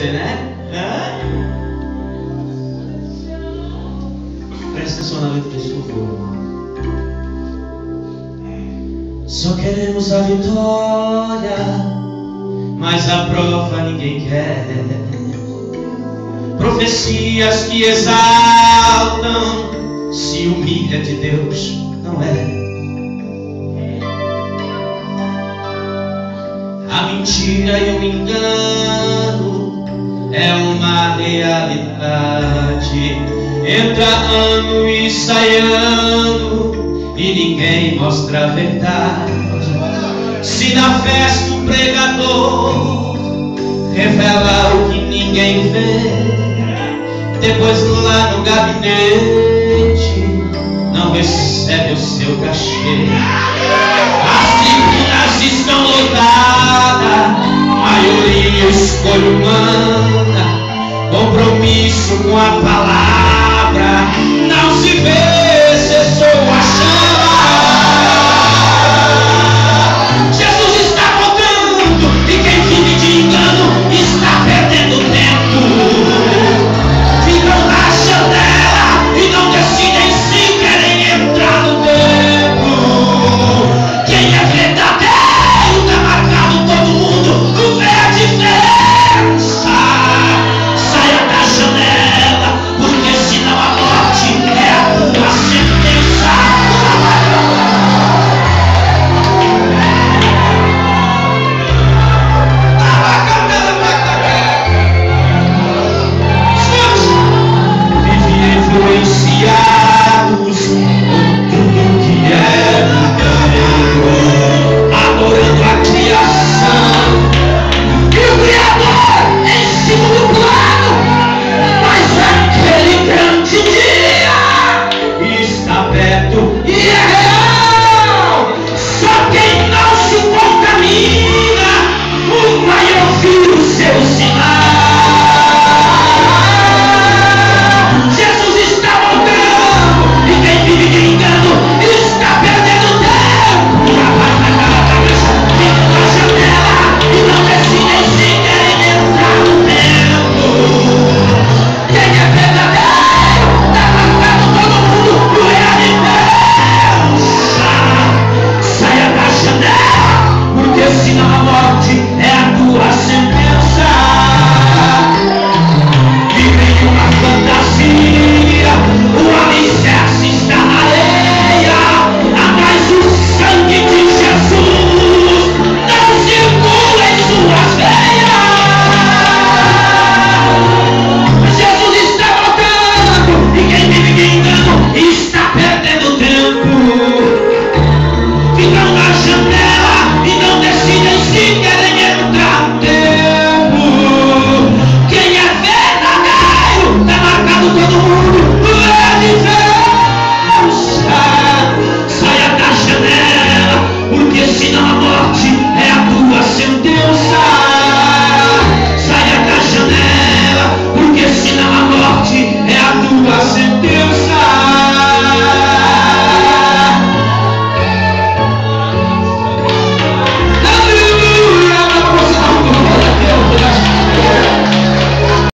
né? Presta atenção na letra desse louvor. Só queremos a vitória, mas a prova ninguém quer. Profecias que exaltam, se humilha de Deus, não é. A mentira e o engano é uma realidade. Entra ano e sai ano e ninguém mostra a verdade. Se na festa o pregador revela o que ninguém vê, depois lá no gabinete não recebe o seu cachê. As tribunas estão lotadas, maioria escolha humana, compromisso com a palavra